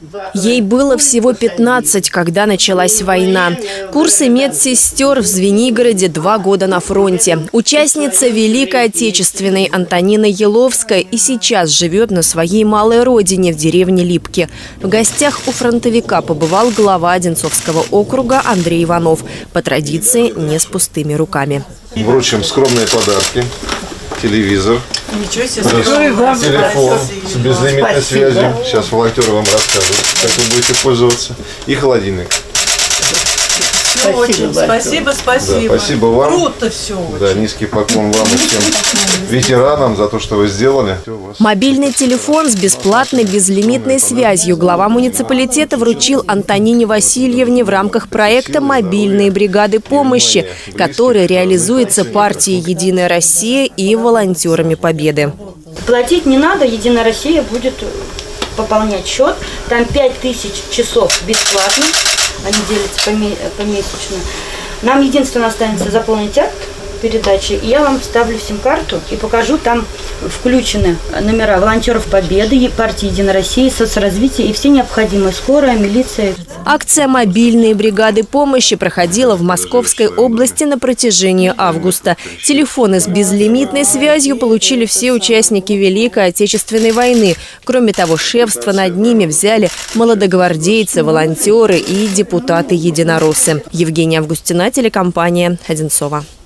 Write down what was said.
Ей было всего 15, когда началась война. Курсы медсестер в Звенигороде, 2 года на фронте. Участница Великой Отечественной Антонина Еловская и сейчас живет на своей малой родине в деревне Липки. В гостях у фронтовика побывал глава Одинцовского округа Андрей Иванов. По традиции, не с пустыми руками. Вручим скромные подарки. Телевизор, телефон с безлимитной связью. Сейчас волонтеры вам расскажут, как вы будете пользоваться. И холодильник. Спасибо. Да, спасибо вам. Круто все. Да, низкий поклон вам и всем ветеранам за то, что вы сделали. Мобильный телефон с бесплатной безлимитной связью глава муниципалитета вручил Антонине Васильевне в рамках проекта «Мобильные бригады помощи», который реализуется партией «Единая Россия» и волонтерами Победы. Платить не надо, «Единая Россия» будет пополнять счет. Там 5000 часов бесплатно. Они делятся помесячно. Нам единственное останется заполнить акт передачи. И я вам вставлю сим-карту и покажу. Там включены номера волонтеров Победы, партии «Единая Россия», соцразвития и все необходимые. Скорая, милиция. Акция «Мобильные бригады помощи» проходила в Московской области на протяжении августа. Телефоны с безлимитной связью получили все участники Великой Отечественной войны. Кроме того, шефство над ними взяли молодогвардейцы, волонтеры и депутаты-единороссы. Евгения Августина, телекомпания «Одинцова».